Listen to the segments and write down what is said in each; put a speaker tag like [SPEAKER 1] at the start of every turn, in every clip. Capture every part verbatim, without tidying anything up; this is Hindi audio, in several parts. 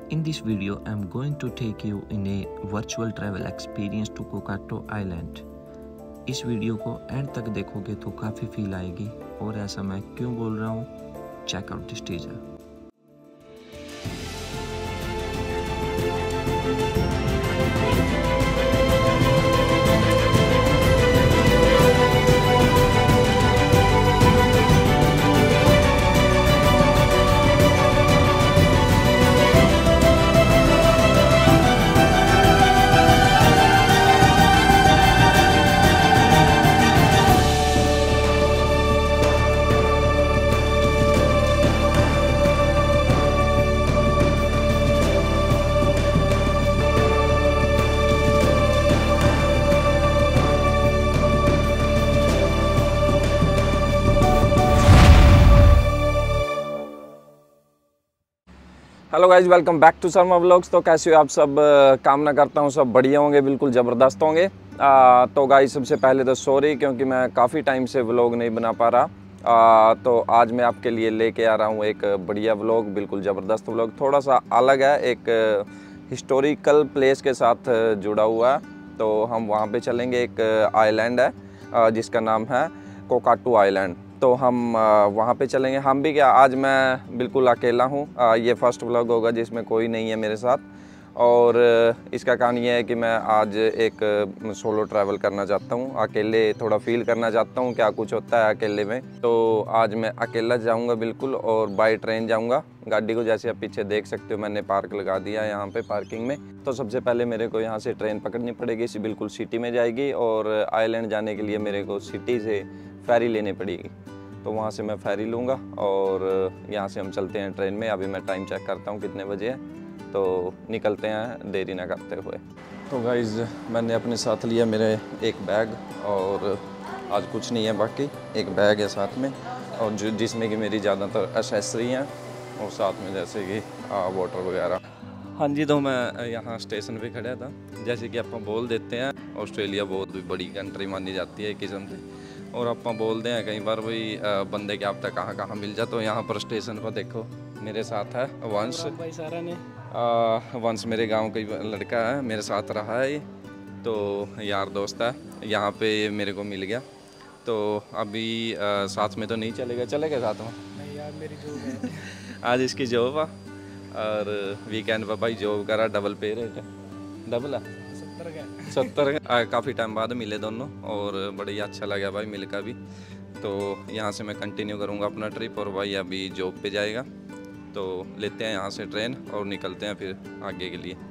[SPEAKER 1] In this video, I am going to take you in a virtual travel experience to Kokato Island. इस वीडियो को एंड तक देखोगे तो काफ़ी फील आएगी और ऐसा मैं क्यों बोल रहा हूँ, check out this teaser.
[SPEAKER 2] Hello guys, welcome back to Sharma vlogs. तो कैसे हो आप सब? कामना करता हूँ सब बढ़िया होंगे, बिल्कुल ज़बरदस्त होंगे। आ, तो गाइज सबसे पहले तो सॉरी, क्योंकि मैं काफ़ी टाइम से व्लॉग नहीं बना पा रहा। आ, तो आज मैं आपके लिए लेके आ रहा हूँ एक बढ़िया व्लॉग, बिल्कुल ज़बरदस्त व्लॉग। थोड़ा सा अलग है, एक हिस्टोरिकल प्लेस के साथ जुड़ा हुआ है। तो हम वहाँ पे चलेंगे। एक आइलैंड है जिसका नाम है कोकाटू आइलैंड। तो हम वहाँ पे चलेंगे। हम भी क्या, आज मैं बिल्कुल अकेला हूँ। ये फर्स्ट व्लॉग होगा जिसमें कोई नहीं है मेरे साथ। और इसका कारण ये है कि मैं आज एक सोलो ट्रैवल करना चाहता हूँ, अकेले थोड़ा फील करना चाहता हूँ क्या कुछ होता है अकेले में। तो आज मैं अकेला जाऊँगा बिल्कुल, और बाई ट्रेन जाऊँगा। गाड़ी को जैसे आप पीछे देख सकते हो, मैंने पार्क लगा दिया है यहाँ पे पार्किंग में। तो सबसे पहले मेरे को यहाँ से ट्रेन पकड़नी पड़ेगी, इसी बिल्कुल सिटी में जाएगी। और आइलैंड जाने के लिए मेरे को सिटी से फेरी लेनी पड़ेगी। तो वहाँ से मैं फेरी लूँगा और यहाँ से हम चलते हैं ट्रेन में। अभी मैं टाइम चेक करता हूँ कितने बजे है, तो निकलते हैं देरी ना करते हुए। तो गाइज़ मैंने अपने साथ लिया मेरे एक बैग, और आज कुछ नहीं है बाकी, एक बैग है साथ में, और जो जिसमें कि मेरी ज़्यादातर एसेसरी हैं, और साथ में जैसे कि वाटर वगैरह। हाँ जी, तो मैं यहाँ स्टेशन पे खड़ा था। जैसे कि आप बोल देते हैं, ऑस्ट्रेलिया बहुत बड़ी कंट्री मानी जाती है एक किस्म से, और आप बोलते हैं कई बार भाई बंदे के आप तक कहाँ कहाँ मिल जाए। तो यहाँ पर स्टेशन पर देखो मेरे साथ है वंश भाई सारा ने आ, वंश मेरे गांव का लड़का है, मेरे साथ रहा है ये, तो यार दोस्त है। यहाँ पे मेरे को मिल गया। तो अभी आ, साथ में तो नहीं चलेगा, चलेगा साथ में नहीं यार, मेरी जॉब है आज इसकी जॉब है, और वीकेंड पर भाई जॉब करा, डबल पे रेट है, डबल है सत्तर का। काफ़ी टाइम बाद मिले दोनों, और बड़ी अच्छा लगा भाई मिलकर भी। तो यहाँ से मैं कंटिन्यू करूँगा अपना ट्रिप, और भाई अभी जॉब पे जाएगा। तो लेते हैं यहाँ से ट्रेन और निकलते हैं फिर आगे के लिए।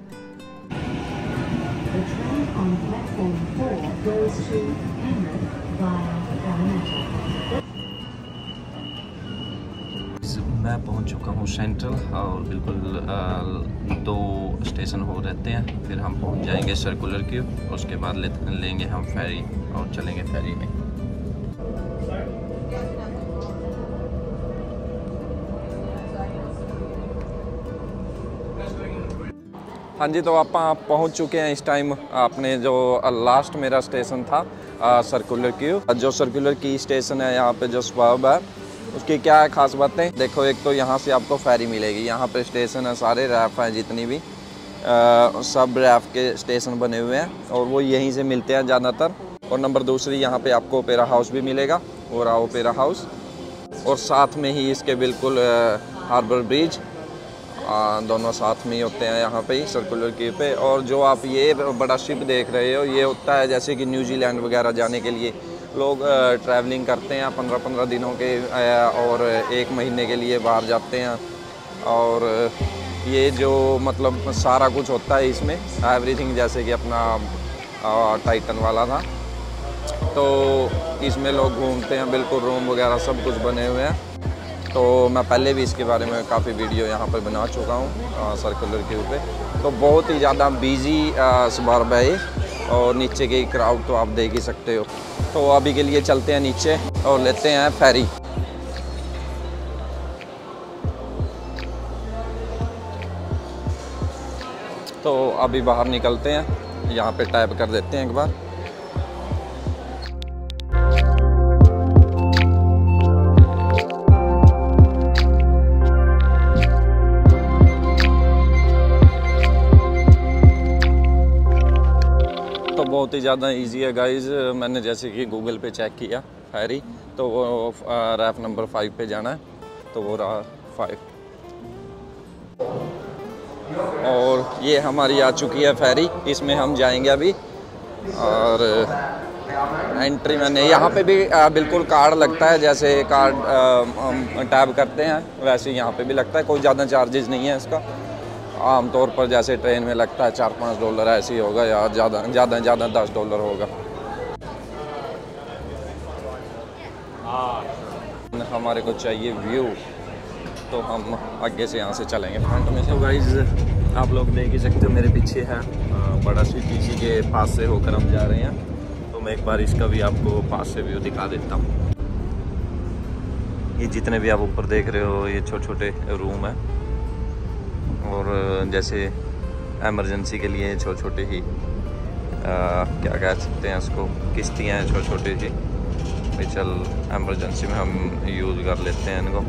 [SPEAKER 1] मैं पहुंच चुका हूं सेंट्रल, और बिल्कुल दो स्टेशन हो रहते हैं, फिर हम पहुंच जाएंगे सर्कुलर क्यू। उसके बाद ले, लेंगे हम फेरी और चलेंगे फेरी में।
[SPEAKER 2] हाँ जी, तो आप पहुंच चुके हैं इस टाइम अपने जो लास्ट मेरा स्टेशन था आ, सर्कुलर क्यू। जो सर्कुलर की स्टेशन है यहाँ पे जो स्वर्ब है, उसकी क्या है खास बातें देखो। एक तो यहाँ से आपको फेरी मिलेगी, यहाँ पे स्टेशन है सारे रैफ हैं जितनी भी, आ, सब रैफ के स्टेशन बने हुए हैं, और वो यहीं से मिलते हैं ज़्यादातर। और नंबर दूसरी, यहाँ पे आपको ओपेरा हाउस भी मिलेगा, वो रहा ओपेरा हाउस। और साथ में ही इसके बिल्कुल हार्बर ब्रिज, आ, दोनों साथ में ही होते हैं यहाँ पे ही सर्कुलर क्यू पे। और जो आप ये बड़ा शिप देख रहे हो, ये होता है जैसे कि न्यूजीलैंड वगैरह जाने के लिए लोग ट्रैवलिंग करते हैं पंद्रह पंद्रह दिनों के और एक महीने के लिए बाहर जाते हैं। और ये जो मतलब सारा कुछ होता है इसमें, एवरीथिंग, जैसे कि अपना टाइटन वाला था, तो इसमें लोग घूमते हैं, बिल्कुल रूम वगैरह सब कुछ बने हुए हैं। तो मैं पहले भी इसके बारे में काफ़ी वीडियो यहाँ पर बना चुका हूँ सर्कुलर क्यू पे। तो बहुत ही ज़्यादा बिजी स्वर्ब है ये, और नीचे की क्राउड तो आप देख ही सकते हो। तो अभी के लिए चलते हैं नीचे और लेते हैं फेरी। तो अभी बाहर निकलते हैं, यहाँ पे टैप कर देते हैं एक बार। बहुत ही ज़्यादा इजी है गाइस। मैंने जैसे कि गूगल पे चेक किया फेरी, तो वो रैफ नंबर फाइव पे जाना है, तो वो रहा फाइव। और ये हमारी आ चुकी है फेरी, इसमें हम जाएंगे अभी। और एंट्री मैंने यहाँ पे भी बिल्कुल कार्ड लगता है, जैसे कार्ड हम टैब करते हैं वैसे यहाँ पे भी लगता है। कोई ज़्यादा चार्जेस नहीं है इसका, आमतौर पर जैसे ट्रेन में लगता है चार पाँच डॉलर ऐसे ही होगा, या ज़्यादा ज़्यादा ज़्यादा दस डॉलर होगा। हमारे को चाहिए व्यू, तो हम आगे से यहाँ से चलेंगे फ्रंट में से। गाइस आप लोग देख ही सकते हो मेरे पीछे है बड़ा सी पीसी के पास से होकर हम जा रहे हैं, तो मैं एक बार इसका भी आपको पास से व्यू दिखा देता हूँ। ये जितने भी आप ऊपर देख रहे हो ये छोटे छोटे रूम है, और जैसे इमरजेंसी के लिए छोटे छोटे ही आ, क्या कह सकते हैं इसको, किश्तियाँ हैं छोटे छोटे सी, भी चल इमरजेंसी में हम यूज़ कर लेते हैं इनको।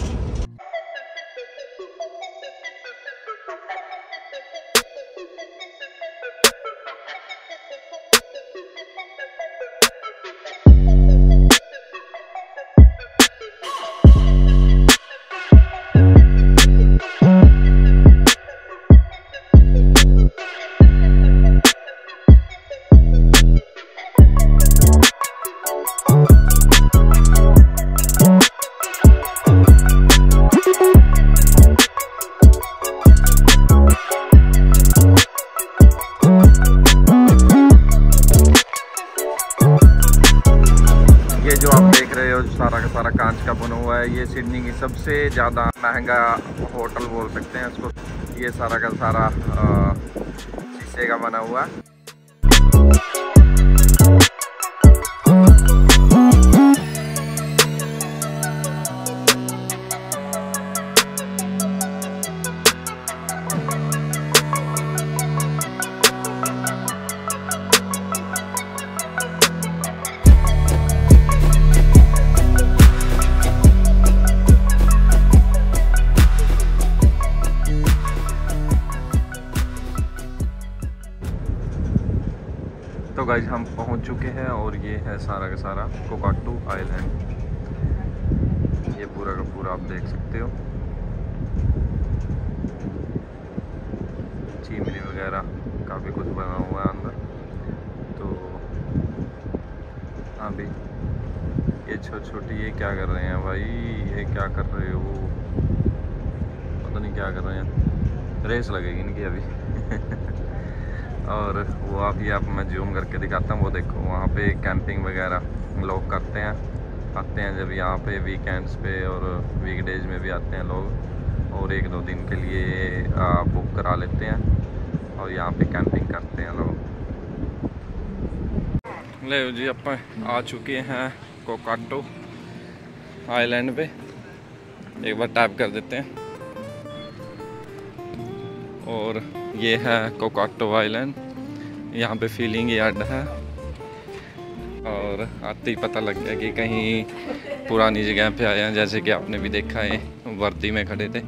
[SPEAKER 2] जो आप देख रहे हो सारा का सारा कांच का बना हुआ है, ये सिडनी की सबसे ज़्यादा महंगा होटल बोल सकते हैं इसको। ये सारा का सारा शीशे का बना हुआ है। तो गाइस हम पहुंच चुके हैं, और ये है सारा का सारा कोकाटू आइलैंड। ये पूरा का पूरा आप देख सकते हो, चिमनी वगैरह काफ़ी कुछ बना हुआ है अंदर। तो अभी ये छोटी छोटी ये क्या कर रहे हैं भाई, ये क्या कर रहे हो, पता नहीं क्या कर रहे हैं, रेस लगेगी इनकी अभी। और वो आप ये आप मैं जूम करके दिखाता हूँ, वो देखो वहाँ पे कैंपिंग वगैरह लोग करते हैं, आते हैं जब यहाँ पे वीकेंड्स पे और वीकडेज में भी आते हैं लोग, और एक दो दिन के लिए आ, बुक करा लेते हैं और यहाँ पे कैंपिंग करते हैं लोग। ले जी आप आ चुके हैं कोकाटू आइलैंड पे, एक बार टैप कर देते हैं, और ये है कोकाटू आइलैंड। यहाँ पे फीलिंग यार्ड है, और आते ही पता लग गया कि कहीं पुरानी जगह पे आए हैं, जैसे कि आपने भी देखा है वर्दी में खड़े थे।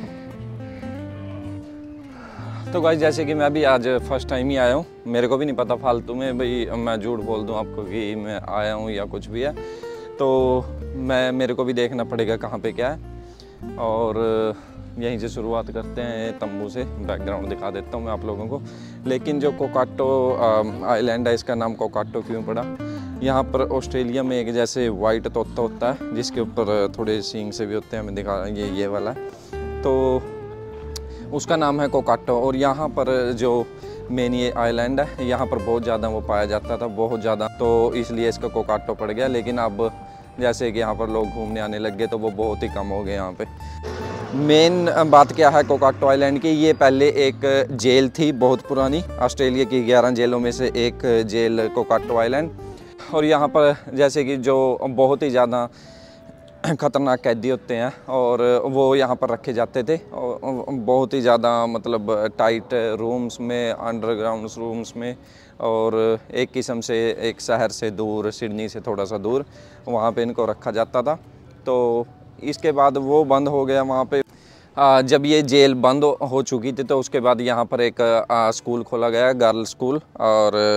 [SPEAKER 2] तो गाइस जैसे कि मैं भी आज फर्स्ट टाइम ही आया हूँ, मेरे को भी नहीं पता फालतू में भाई मैं झूठ बोल दूँ आपको कि मैं आया हूँ या कुछ भी है, तो मैं मेरे को भी देखना पड़ेगा कहाँ पे क्या है। और यहीं से शुरुआत करते हैं, तंबू से बैकग्राउंड दिखा देता हूँ मैं आप लोगों को। लेकिन जो कोकाटू आइलैंड है, इसका नाम कोकाटू क्यों पड़ा, यहाँ पर ऑस्ट्रेलिया में एक जैसे वाइट तोता होता है जिसके ऊपर थोड़े सींग से भी होते हैं, हमें दिखा ये ये वाला है, तो उसका नाम है कोकाटू। और यहाँ पर जो मेन ये आइलैंड है, यहाँ पर बहुत ज़्यादा वो पाया जाता था, बहुत ज़्यादा, तो इसलिए इसका कोकाटू पड़ गया। लेकिन अब जैसे कि यहाँ पर लोग घूमने आने लग गए तो वो बहुत ही कम हो गए यहाँ पे। मेन बात क्या है कोकाटू आइलैंड की, ये पहले एक जेल थी बहुत पुरानी, ऑस्ट्रेलिया की ग्यारह जेलों में से एक जेल कोकाटू आइलैंड। और यहाँ पर जैसे कि जो बहुत ही ज़्यादा ख़तरनाक कैदी होते हैं और वो यहाँ पर रखे जाते थे, और बहुत ही ज़्यादा मतलब टाइट रूम्स में, अंडरग्राउंड रूम्स में, और एक किस्म से एक शहर से दूर, सिडनी से थोड़ा सा दूर, वहाँ पे इनको रखा जाता था। तो इसके बाद वो बंद हो गया वहाँ पे। आ, जब ये जेल बंद हो चुकी थी तो उसके बाद यहाँ पर एक आ, स्कूल खोला गया, गर्ल स्कूल, और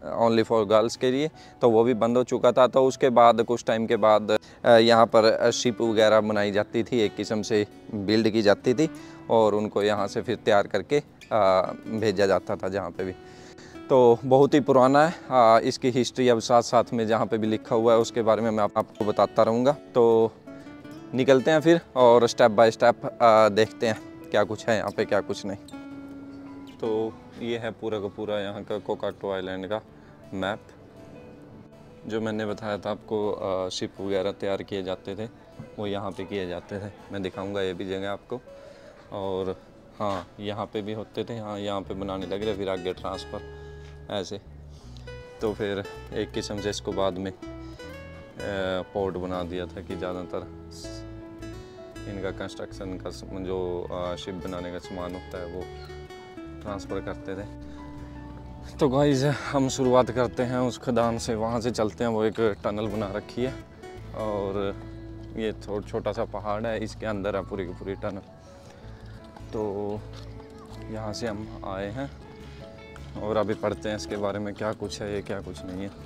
[SPEAKER 2] ओनली फॉर गर्ल्स के लिए, तो वो भी बंद हो चुका था। तो उसके बाद कुछ टाइम के बाद यहाँ पर शिप वगैरह बनाई जाती थी, एक किस्म से बिल्ड की जाती थी और उनको यहाँ से फिर तैयार करके भेजा जाता था जहाँ पे भी। तो बहुत ही पुराना है। आ, इसकी हिस्ट्री अब साथ साथ में जहाँ पे भी लिखा हुआ है उसके बारे में मैं आप, आपको बताता रहूँगा। तो निकलते हैं फिर और स्टेप बाय स्टेप देखते हैं क्या कुछ है यहाँ पे, क्या कुछ नहीं। तो ये है पूरा का पूरा यहाँ का कोकाटो आइलैंड का मैप। जो मैंने बताया था आपको शिप वगैरह तैयार किए जाते थे वो यहाँ पे किए जाते थे। मैं दिखाऊंगा ये भी जगह आपको। और हाँ, यहाँ पे भी होते थे, हाँ यहाँ पे बनाने लग रहे, फिर आगे ट्रांसफ़र ऐसे। तो फिर एक किस्म से इसको बाद में पोर्ट बना दिया था कि ज़्यादातर इनका कंस्ट्रक्शन का जो शिप बनाने का सामान होता है वो ट्रांसफ़र करते थे। तो गाइस हम शुरुआत करते हैं उस खदान से, वहाँ से चलते हैं। वो एक टनल बना रखी है और ये थोड़ा छोटा सा पहाड़ है, इसके अंदर है पूरी की पूरी टनल। तो यहाँ से हम आए हैं और अभी पढ़ते हैं इसके बारे में क्या कुछ है, ये क्या कुछ नहीं है।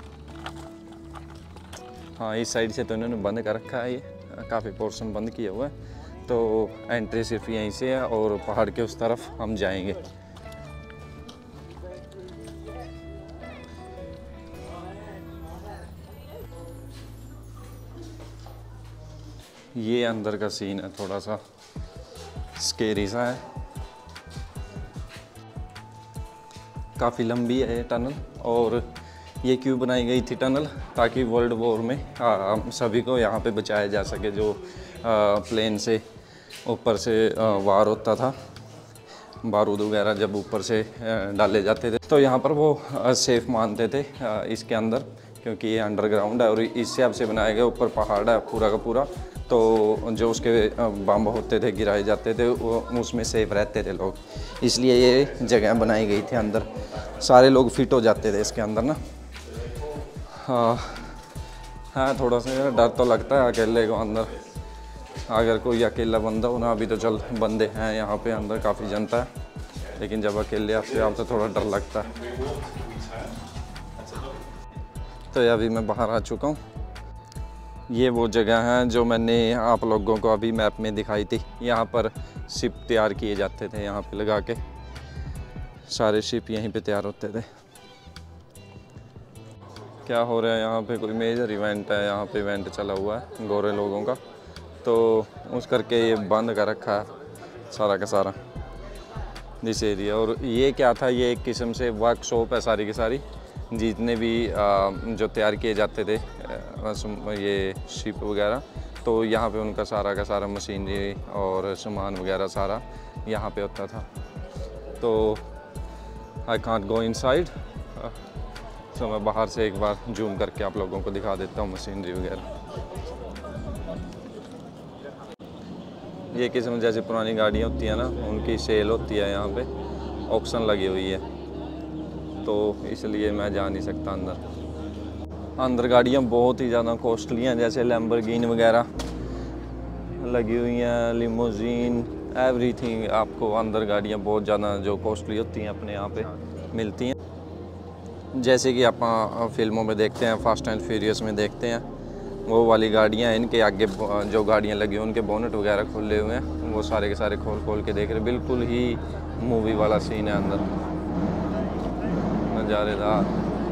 [SPEAKER 2] हाँ, इस साइड से तो इन्होंने बंद कर रखा है, ये काफ़ी पोर्शन बंद किया हुआ है। तो एंट्री सिर्फ यहीं से है और पहाड़ के उस तरफ हम जाएंगे। ये अंदर का सीन है, थोड़ा सा स्केरी सा है। काफ़ी लंबी है ये टनल। और ये क्यों बनाई गई थी टनल? ताकि वर्ल्ड वॉर में आ, सभी को यहाँ पे बचाया जा सके। जो आ, प्लेन से ऊपर से आ, वार होता था, बारूद वगैरह जब ऊपर से आ, डाले जाते थे, तो यहाँ पर वो आ, सेफ मानते थे आ, इसके अंदर, क्योंकि ये अंडरग्राउंड है और इस हिसाब से बनाया गया। ऊपर पहाड़ है पूरा का पूरा, तो जो उसके बम होते थे, गिराए जाते थे, वो उसमें सेफ रहते थे लोग। इसलिए ये जगह बनाई गई थी। अंदर सारे लोग फिट हो जाते थे इसके अंदर ना। हाँ हाँ, थोड़ा सा डर तो लगता है अकेले को अंदर। अगर कोई अकेला बंदा हो ना, अभी तो चल बंदे हैं यहाँ पे अंदर, काफ़ी जनता है, लेकिन जब अकेले आपसे आप तो थोड़ा डर लगता है। तो अभी मैं बाहर आ चुका हूँ। ये वो जगह है जो मैंने आप लोगों को अभी मैप में दिखाई थी। यहाँ पर शिप तैयार किए जाते थे, यहाँ पे लगा के सारे शिप यहीं पे तैयार होते थे। क्या हो रहा है यहाँ पे? कोई मेजर इवेंट है, यहाँ पे इवेंट चला हुआ है गोरे लोगों का, तो उस करके ये बंद कर रखा है सारा का सारा दिस एरिया। और ये क्या था? ये एक किस्म से वर्कशॉप है सारी की सारी, जितने भी जो तैयार किए जाते थे ये शिप वगैरह, तो यहाँ पे उनका सारा का सारा मशीनरी और सामान वगैरह सारा यहाँ पे होता था। तो आई कांट गो इनसाइड, तो मैं बाहर से एक बार जूम करके आप लोगों को दिखा देता हूँ मशीनरी वगैरह। ये किस्म जैसे पुरानी गाड़ियाँ होती हैं ना, उनकी सेल होती है यहाँ पे, ऑक्शन लगी हुई है, तो इसलिए मैं जा नहीं सकता अंदर। अंदर गाड़ियाँ बहुत ही ज़्यादा कॉस्टली हैं, जैसे लैम्बोर्गिनी वगैरह लगी हुई हैं, लिमोजीन, एवरीथिंग। आपको अंदर गाड़ियाँ बहुत ज़्यादा जो कॉस्टली होती हैं अपने यहाँ पे मिलती हैं। जैसे कि आप फिल्मों में देखते हैं, फास्ट एंड फ्यूरियस में देखते हैं, वो वाली गाड़ियाँ, इनके आगे जो गाड़ियाँ लगी हुई उनके बोनेट वगैरह खुले हुए हैं, वो सारे के सारे खोल खोल के देख रहे। बिल्कुल ही मूवी वाला सीन है अंदर, नज़ारेदार।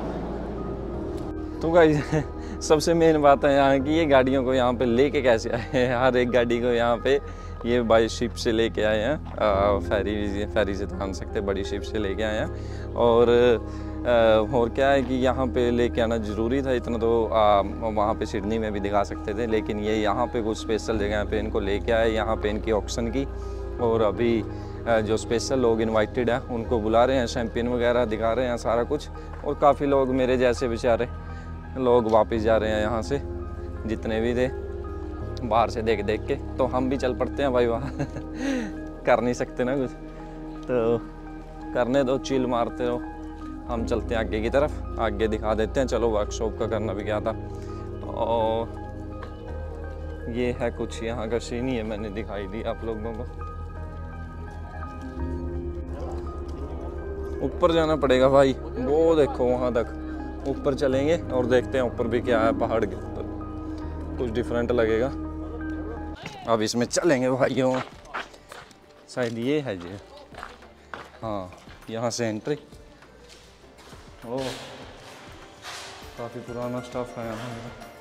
[SPEAKER 2] तो गाइस सबसे मेन बात है यहाँ की, ये गाड़ियों को यहाँ पे लेके कैसे आए हैं? हर एक गाड़ी को यहाँ पे ये बाई शिप से लेके आए हैं, फेरी फेरी से तो आन सकते, बड़ी शिप से लेके आए हैं। और आ, और क्या है कि यहाँ पे लेके आना ज़रूरी था, इतना तो आ, वहाँ पे सिडनी में भी दिखा सकते थे, लेकिन ये यहाँ पे कुछ स्पेशल जगह पे इनको लेके आए, यहाँ पे इनकी ऑक्शन की। और अभी जो स्पेशल लोग इनवाइटेड हैं उनको बुला रहे हैं, शैम्पेन वगैरह दिखा रहे हैं सारा कुछ। और काफ़ी लोग मेरे जैसे बेचारे लोग वापस जा रहे हैं यहाँ से, जितने भी थे बाहर से देख देख के। तो हम भी चल पड़ते हैं भाई वहाँ कर नहीं सकते ना कुछ, तो करने दो, चिल मारते रहो। हम चलते हैं आगे की तरफ, आगे दिखा देते हैं। चलो, वर्कशॉप का करना भी क्या था। और ये है कुछ यहाँ का सीन ही है, मैंने दिखाई दी आप लोगों को। ऊपर जाना पड़ेगा भाई, वो देखो वहाँ तक ऊपर चलेंगे और देखते हैं ऊपर भी क्या है। पहाड़ के ऊपर कुछ डिफरेंट लगेगा। अब इसमें चलेंगे भाइयों। शायद ये है जी, हाँ यहाँ से एंट्री। ओह काफ़ी पुराना स्टाफ है यहाँ,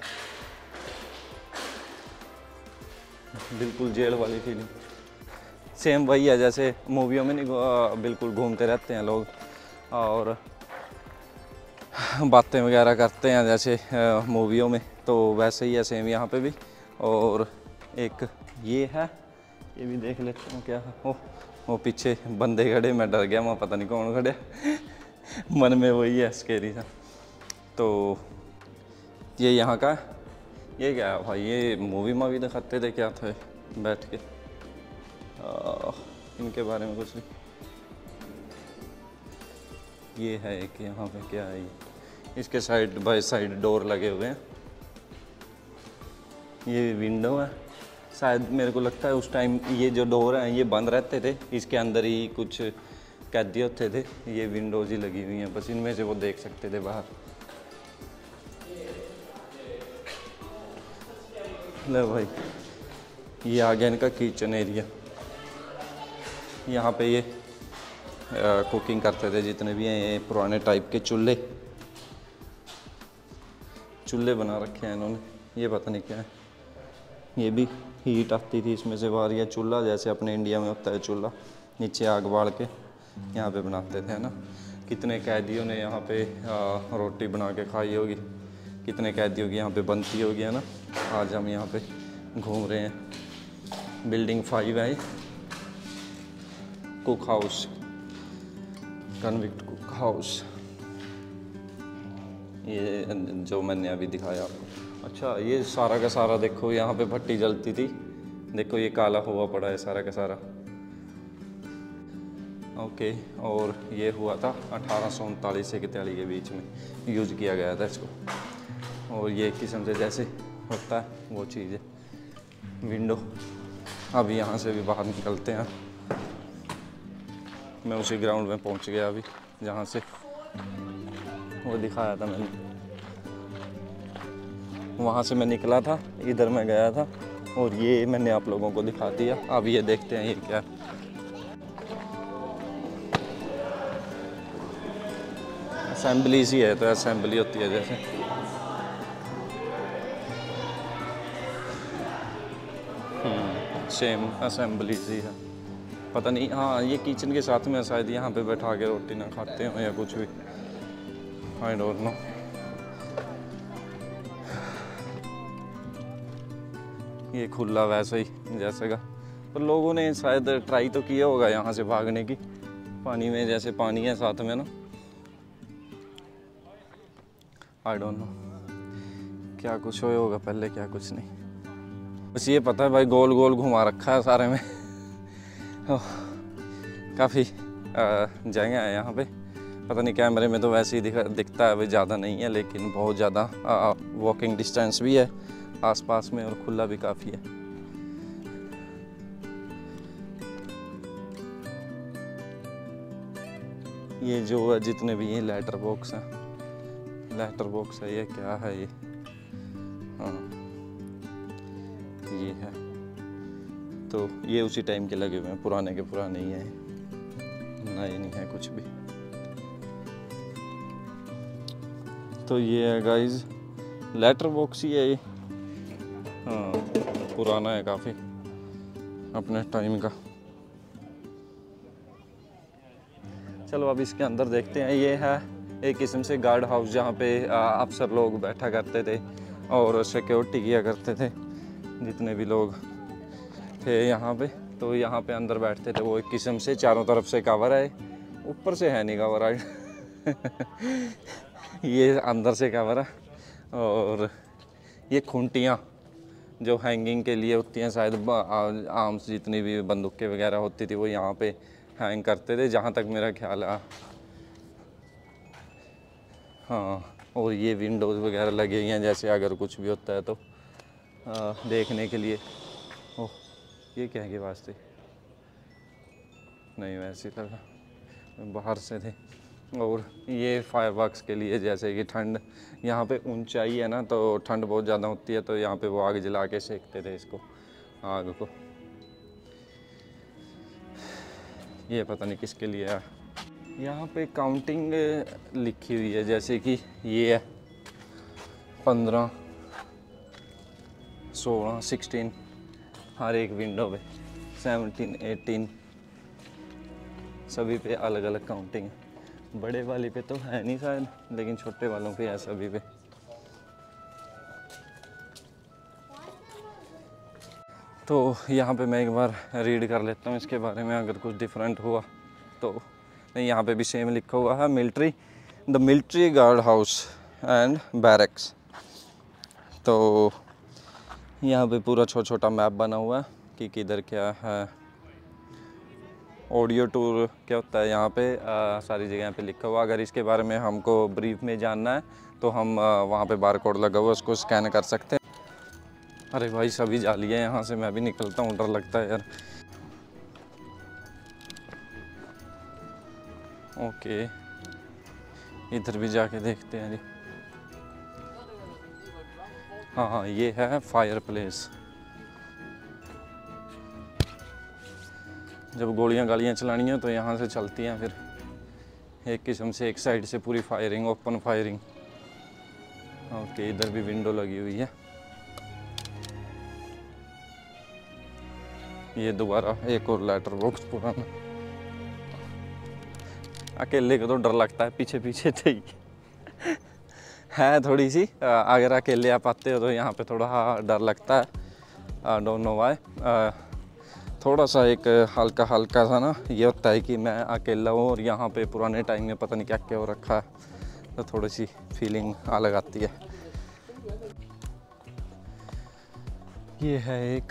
[SPEAKER 2] बिल्कुल जेल वाली फीलिंग। सेम वही है जैसे मूवियों में नहीं, बिल्कुल घूमते रहते हैं लोग और बातें वगैरह करते हैं जैसे मूवियों में, तो वैसे ही है सेम यहाँ पे भी। और एक ये है, ये भी देख लेते हैं क्या है। ओह वो पीछे बंदे खड़े, मैं डर गया, वहाँ पता नहीं कौन खड़े मन में वही है स्केरी सा। तो ये यहाँ का, ये क्या है भाई, ये मूवी मावी दिखाते थे क्या था बैठ के, आ, इनके बारे में कुछ नहीं। ये है एक यहाँ पे क्या है, ये इसके साइड बाय साइड डोर लगे हुए हैं। ये विंडो है शायद, मेरे को लगता है उस टाइम ये जो डोर हैं ये बंद रहते थे, इसके अंदर ही कुछ कैदी होते थे। ये विंडोज़ ही लगी हुई हैं बस, इनमें से वो देख सकते थे बाहर। ले भाई ये आ गया इनका किचन एरिया। यहाँ पे ये आ, कुकिंग करते थे जितने भी हैं। ये पुराने टाइप के चूल्हे चूल्हे बना रखे हैं इन्होंने, ये पता नहीं क्या है। ये भी हीट आती थी इसमें से बाहर, या चूल्हा जैसे अपने इंडिया में होता है चूल्हा, नीचे आग बाल के यहाँ पे बनाते थे ना। कितने कैदियों ने यहाँ पे आ, रोटी बना के खाई होगी, कितने कैदियों की यहाँ पे बनती होगी है ना। आज हम यहाँ पे घूम रहे हैं। बिल्डिंग फाइव है, cook house, convict cook house, ये जो मैंने अभी दिखाया आपको। अच्छा ये सारा का सारा देखो, यहाँ पे भट्टी जलती थी, देखो ये काला हुआ पड़ा है सारा का सारा। ओके, और ये हुआ था अठारह सौ उनतालीस से इकतालीस के बीच में यूज़ किया गया था इसको। और ये एक किस्म से जैसे होता है वो चीज़ है विंडो। अब यहाँ से भी बाहर निकलते हैं। मैं उसी ग्राउंड में पहुँच गया अभी जहाँ से वो दिखाया था मैंने। वहाँ से मैं निकला था, इधर मैं गया था और ये मैंने आप लोगों को दिखा दिया। अब ये देखते हैं ये क्या असेंबलीज ही है, तो असेंबली होती है जैसे। सेम असेंबलीज ही है, पता नहीं। हाँ ये किचन के साथ में शायद यहाँ पे बैठा के रोटी ना खाते हो या कुछ भी, आई डोंट नो। ये खुला वैसा ही जैसे का, पर लोगों ने शायद ट्राई तो किया होगा यहाँ से भागने की। पानी में जैसे पानी है साथ में ना, आई डोंट नो क्या कुछ हो होगा पहले, क्या कुछ नहीं। बस ये पता है भाई गोल गोल घुमा रखा है सारे में काफ़ी जगह है यहाँ पे। पता नहीं कैमरे में तो वैसे ही दिखा दिखता है भाई, ज़्यादा नहीं है लेकिन बहुत ज़्यादा वॉकिंग डिस्टेंस भी है आसपास में और खुला भी काफ़ी है। ये जो है जितने भी ये लेटर बॉक्स हैं, लेटर बॉक्स है, ये क्या है ये, हाँ ये है। तो ये उसी टाइम के लगे हुए हैं, पुराने के पुराने ही हैं, नए नहीं है कुछ भी। तो ये है गाइज लेटर बॉक्स ही है ये, हाँ पुराना है काफ़ी, अपने टाइम का। चलो अब इसके अंदर देखते हैं। ये है एक किस्म से गार्ड हाउस, जहाँ पे अफसर लोग बैठा करते थे और सिक्योरिटी किया करते थे जितने भी लोग थे यहाँ पे। तो यहाँ पे अंदर बैठते थे वो, एक किस्म से चारों तरफ से कवर है, ऊपर से है नहीं कवर ये अंदर से कवर है। और ये खूंटियाँ जो हैंगिंग के लिए होती हैं, शायद आर्म्स जितनी भी बंदूकें वगैरह होती थी वो यहाँ पे हैंग करते थे, जहाँ तक मेरा ख्याल है। हाँ और ये विंडोज़ वगैरह लगे हुए हैं, जैसे अगर कुछ भी होता है तो आ, देखने के लिए। ओह ये क्या के वास्ते नहीं, वैसे लगा बाहर से थे। और ये फायरवर्क्स के लिए, जैसे कि ठंड यहाँ पे ऊंचाई है ना, तो ठंड बहुत ज़्यादा होती है, तो यहाँ पे वो आग जला के सेकते थे इसको, आग को। ये पता नहीं किसके लिए है। यहाँ पे काउंटिंग लिखी हुई है, जैसे कि ये है पंद्रह, सोलह, सिक्सटीन, हर एक विंडो पे सेवनटीन, एटीन, सभी पे अलग अलग काउंटिंग है। बड़े वाली पे तो है नहीं शायद, लेकिन छोटे वालों पे है सभी पे। तो यहाँ पे मैं एक बार रीड कर लेता हूँ इसके बारे में, अगर कुछ डिफरेंट हुआ तो। नहीं, यहाँ पे भी सेम लिखा हुआ है, military, the military guard house and barracks. तो यहाँ पे पूरा छोटा छोटा मैप बना हुआ है कि किधर क्या है। ऑडियो टूर क्या होता है यहाँ पे, आ, सारी जगह पे लिखा हुआ। अगर इसके बारे में हमको ब्रीफ में जानना है तो हम आ, वहाँ पे बार कोड लगा हुआ, उसको स्कैन कर सकते हैं। अरे भाई, सभी जाली है यहाँ से, मैं भी निकलता हूँ, डर लगता है यार। ओके, इधर भी जाके देखते हैं जी। हाँ हाँ, ये है फायर प्लेस। जब गोलियां गालियां चलानी हो तो यहाँ से चलती हैं, फिर एक किस्म से एक साइड से पूरी फायरिंग, ओपन फायरिंग। ओके, इधर भी विंडो लगी हुई है। ये दोबारा एक और लेटर बॉक्स पुराना। अकेले को तो डर लगता है, पीछे पीछे थे है थोड़ी सी। अगर अकेले आप आते हो तो यहाँ पे थोड़ा डर लगता है, आई डोंट नो व्हाई। थोड़ा सा एक हल्का हल्का सा ना ये होता है कि मैं अकेला हूँ और यहाँ पे पुराने टाइम में पता नहीं क्या क्या हो रखा है, तो थोड़ी सी फीलिंग अलग आती है। ये है एक,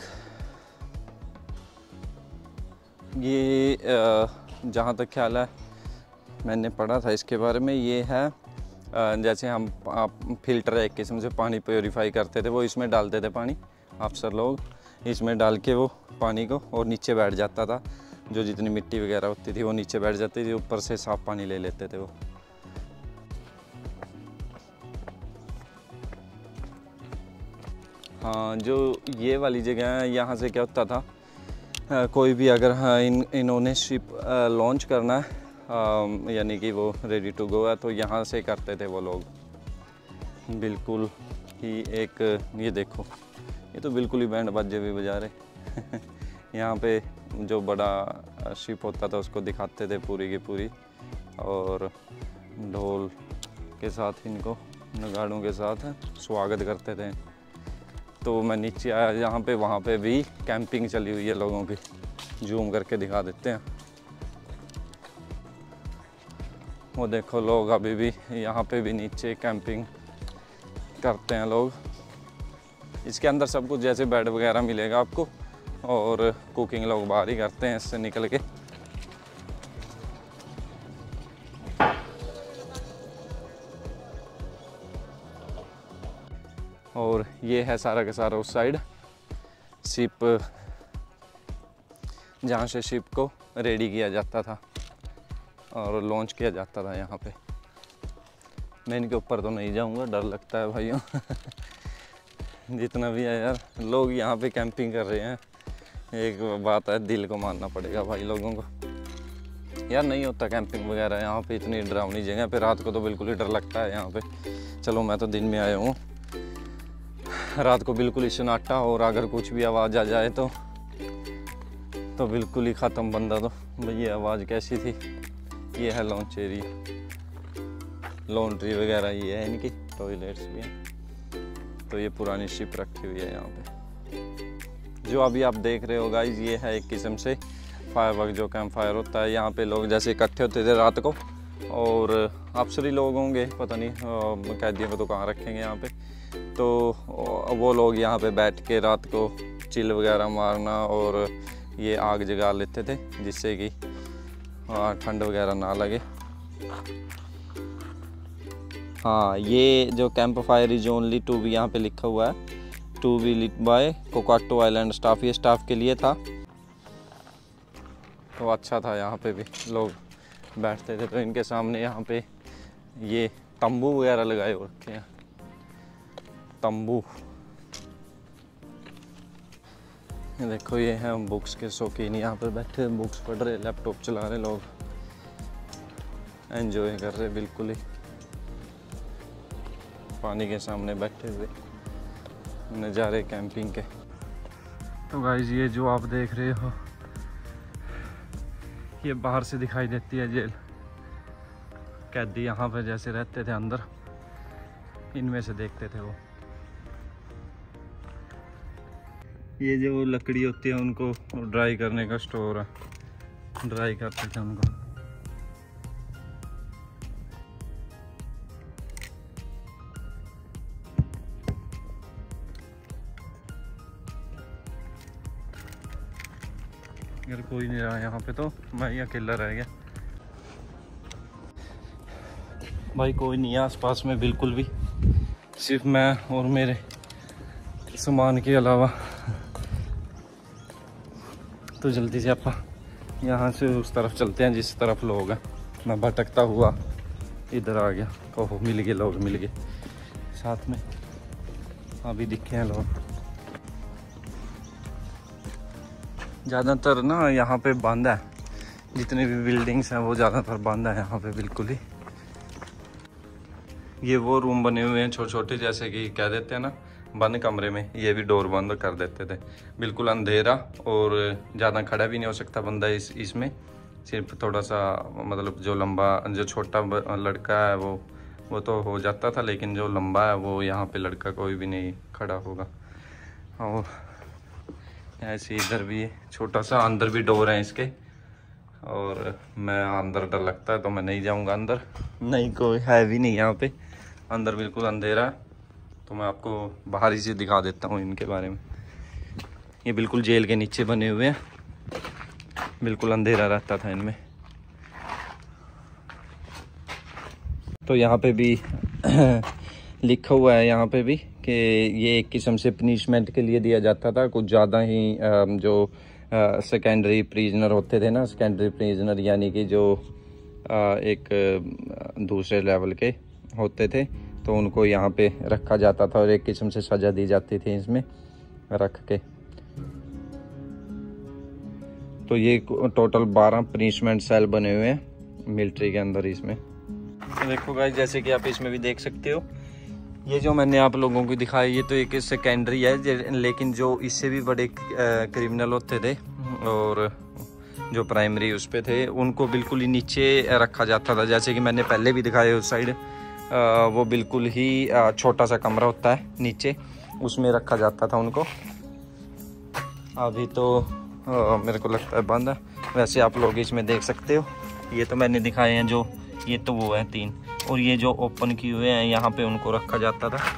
[SPEAKER 2] ये जहाँ तक ख्याल है मैंने पढ़ा था इसके बारे में, ये है जैसे हम फिल्टर एक किस्म से पानी प्योरीफाई करते थे, वो इसमें डालते थे पानी, अफसर लोग इसमें डाल के वो पानी को, और नीचे बैठ जाता था, जो जितनी मिट्टी वगैरह होती थी वो नीचे बैठ जाती थी, ऊपर से साफ पानी ले लेते थे वो। हाँ, जो ये वाली जगह है, यहाँ से क्या होता था, आ, कोई भी अगर हाँ इन इन्होंने शिप लॉन्च करना है, यानी कि वो रेडी टू गो है, तो यहाँ से करते थे वो लोग। बिल्कुल ही एक, ये देखो, ये तो बिल्कुल ही बैंड बाजे भी बजा रहे यहाँ पे जो बड़ा शिप होता था उसको दिखाते थे पूरी की पूरी, और ढोल के साथ इनको, नगाड़ों के साथ स्वागत करते थे। तो मैं नीचे आया यहाँ पे, वहाँ पे भी कैंपिंग चली हुई है लोगों की, जूम करके दिखा देते हैं। वो देखो, लोग अभी भी यहाँ पे भी नीचे कैंपिंग करते हैं लोग। इसके अंदर सब कुछ जैसे बेड वगैरह मिलेगा आपको, और कुकिंग लोग बाहर ही करते हैं इससे निकल के। और ये है सारा का सारा उस साइड शिप, जहाँ से शिप को रेडी किया जाता था और लॉन्च किया जाता था यहाँ पे। मैं इनके ऊपर तो नहीं जाऊँगा, डर लगता है भाइयों जितना भी है यार, लोग यहाँ पे कैंपिंग कर रहे हैं। एक बात है, दिल को मानना पड़ेगा भाई लोगों को यार, नहीं होता कैंपिंग वगैरह यहाँ पे, इतनी डरावनी जगह पे रात को तो बिल्कुल ही डर लगता है यहाँ पे। चलो मैं तो दिन में आया हूँ, रात को बिल्कुल ही सन्नाटा, और अगर कुछ भी आवाज़ आ जाए तो तो बिल्कुल ही ख़त्म बंदा। तो भैया आवाज़ कैसी थी। ये है लॉन्च एरिया, लॉन्ड्री वगैरह ये है इनकी, टॉयलेट्स भी हैं। तो ये पुरानी शिप रखी हुई है यहाँ पे। जो अभी आप देख रहे हो गाइस, ये है एक किस्म से फायरवर्क, जो कैंप फायर होता है। यहाँ पे लोग जैसे इकट्ठे होते थे रात को, और अफसरी लोग होंगे, पता नहीं कैदियों को तो कहाँ रखेंगे यहाँ पे, तो वो लोग यहाँ पे बैठ के रात को चिल वगैरह मारना, और ये आग जगा लेते थे जिससे कि ठंड वगैरह ना लगे। हाँ, ये जो camp fire is only to be, यहाँ पे लिखा हुआ है to be lit by Cockatoo Island staff, ये स्टाफ के लिए था। तो अच्छा था, यहाँ पे भी लोग बैठते थे। तो इनके सामने यहाँ पे ये तंबू वगैरह लगाए हो रखे हैं, तंबू। ये देखो ये हैं बुक्स के शौकीन, यहाँ पे बैठे बुक्स पढ़ रहे, लैपटॉप चला रहे लोग, एंजॉय कर रहे बिल्कुल ही पानी के सामने बैठे हुए नज़ारे कैंपिंग के। तो गाइस ये जो आप देख रहे हो ये बाहर से दिखाई देती है जेल। कैदी यहाँ पे जैसे रहते थे अंदर, इनमें से देखते थे वो। ये जो लकड़ी होती है उनको ड्राई करने का स्टोर है, ड्राई करते थे उनको। अगर कोई नहीं रहा यहाँ पे तो मैं ही अकेला रह गया। भाई कोई नहीं है आसपास में बिल्कुल भी, सिर्फ मैं और मेरे सामान के अलावा। तो जल्दी से आप यहाँ से उस तरफ चलते हैं जिस तरफ लोग हैं। मैं भटकता हुआ इधर आ गया। ओहो मिल गए लोग, मिल गए साथ में, अभी दिखे हैं लोग। ज़्यादातर ना यहाँ पे बंद है, जितने भी बिल्डिंग्स हैं वो ज़्यादातर बंद है यहाँ पे बिल्कुल ही। ये वो रूम बने हुए हैं छोटे छोटे, जैसे कि कह देते हैं ना बंद कमरे में, ये भी डोर बंद कर देते थे। बिल्कुल अंधेरा और ज़्यादा खड़ा भी नहीं हो सकता बंदा इस इसमें। सिर्फ थोड़ा सा मतलब जो लंबा जो छोटा लड़का है वो वो तो हो जाता था, लेकिन जो लंबा है वो यहाँ पे लड़का कोई भी नहीं खड़ा होगा। और ऐसे इधर भी छोटा सा अंदर भी डोर है इसके, और मैं अंदर डर लगता है तो मैं नहीं जाऊंगा अंदर। नहीं कोई है भी नहीं यहाँ पे, अंदर बिल्कुल अंधेरा है। तो मैं आपको बाहर ही से दिखा देता हूँ इनके बारे में। ये बिल्कुल जेल के नीचे बने हुए हैं, बिल्कुल अंधेरा रहता था इनमें। तो यहाँ पे भी लिखा हुआ है यहाँ पे भी कि ये एक किस्म से पनिशमेंट के लिए दिया जाता था। कुछ ज़्यादा ही जो सेकेंडरी प्रिजनर होते थे ना, सेकेंडरी प्रिजनर यानी कि जो एक दूसरे लेवल के होते थे, तो उनको यहाँ पे रखा जाता था और एक किस्म से सज़ा दी जाती थी इसमें रख के। तो ये टोटल बारह पनिशमेंट सेल बने हुए हैं मिलिट्री के अंदर इसमें। तो देखो गाइस जैसे कि आप इसमें भी देख सकते हो, ये जो मैंने आप लोगों को दिखाया ये तो एक सेकेंडरी है, लेकिन जो इससे भी बड़े क्रिमिनल होते थे और जो प्राइमरी उस पे थे उनको बिल्कुल ही नीचे रखा जाता था। जैसे कि मैंने पहले भी दिखाया उस साइड, वो बिल्कुल ही छोटा सा कमरा होता है नीचे, उसमें रखा जाता था उनको। अभी तो आ, मेरे को लगता है बंद है। वैसे आप लोग इसमें देख सकते हो, ये तो मैंने दिखाए हैं जो, ये तो वो है तीन, और ये जो ओपन किए हुए हैं यहाँ पे उनको रखा जाता था।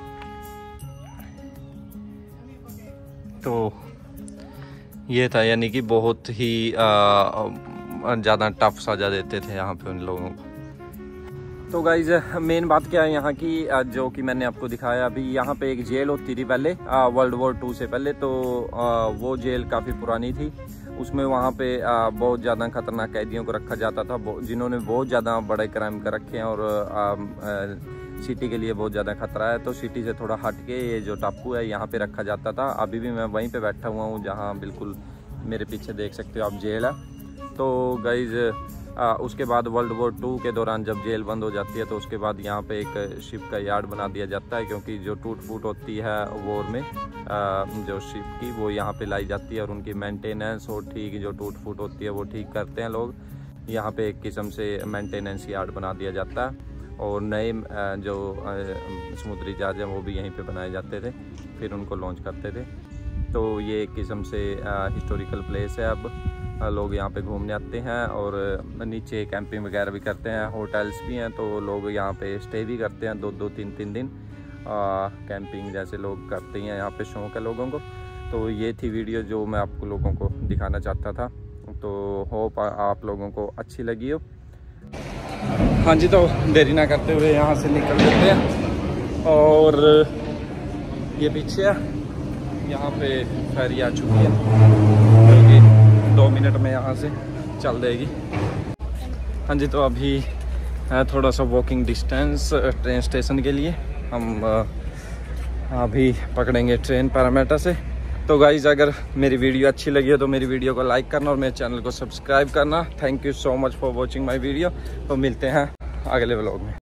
[SPEAKER 2] तो ये था, यानी कि बहुत ही ज़्यादा टफ सजा देते थे यहाँ पे उन लोगों को। तो गाइज मेन बात क्या है यहाँ की, जो कि मैंने आपको दिखाया अभी, यहाँ पे एक जेल होती थी पहले वर्ल्ड वॉर टू से पहले। तो आ, वो जेल काफ़ी पुरानी थी, उसमें वहाँ पे आ, बहुत ज़्यादा खतरनाक कैदियों को रखा जाता था, जिन्होंने बहुत ज़्यादा बड़े क्राइम कर रखे हैं और आ, आ, सिटी के लिए बहुत ज़्यादा खतरा है। तो सिटी से थोड़ा हट के ये जो टापू है यहाँ पे रखा जाता था। अभी भी मैं वहीं पे बैठा हुआ हूँ जहाँ बिल्कुल मेरे पीछे देख सकते हो आप जेल है। तो गाइज उसके बाद वर्ल्ड वॉर टू के दौरान जब जेल बंद हो जाती है तो उसके बाद यहाँ पे एक शिप का यार्ड बना दिया जाता है, क्योंकि जो टूट फूट होती है वॉर में आ, जो शिप की वो यहाँ पे लाई जाती है और उनकी मेंटेनेंस और ठीक जो टूट फूट होती है वो ठीक करते हैं लोग। यहाँ पे एक किस्म से मेंटेनेंस यार्ड बना दिया जाता है और नए जो समुद्री जहाज हैं वो भी यहीं पे बनाए जाते थे, फिर उनको लॉन्च करते थे। तो ये एक किस्म से हिस्टोरिकल प्लेस है। अब लोग यहाँ पे घूमने आते हैं और नीचे कैंपिंग वगैरह भी करते हैं, होटल्स भी हैं, तो लोग यहाँ पे स्टे भी करते हैं दो दो तीन तीन दिन। आ, कैंपिंग जैसे लोग करते हैं, यहाँ पे शौक है लोगों को। तो ये थी वीडियो जो मैं आपको लोगों को दिखाना चाहता था। तो होप आप लोगों को अच्छी लगी हो। हाँ जी, तो देरी ना करते हुए यहाँ से निकल लेते हैं। और ये पीछे है, यहाँ पे फेरी आ चुकी है, क्योंकि दो मिनट में यहाँ से चल देगी। हाँ जी, तो अभी है थोड़ा सा वॉकिंग डिस्टेंस ट्रेन स्टेशन के लिए। हम अभी पकड़ेंगे ट्रेन पैरामीटर से। तो गाइज़, अगर मेरी वीडियो अच्छी लगी है तो मेरी वीडियो को लाइक करना और मेरे चैनल को सब्सक्राइब करना। Thank you so much for watching my video. तो मिलते हैं अगले व्लॉग में।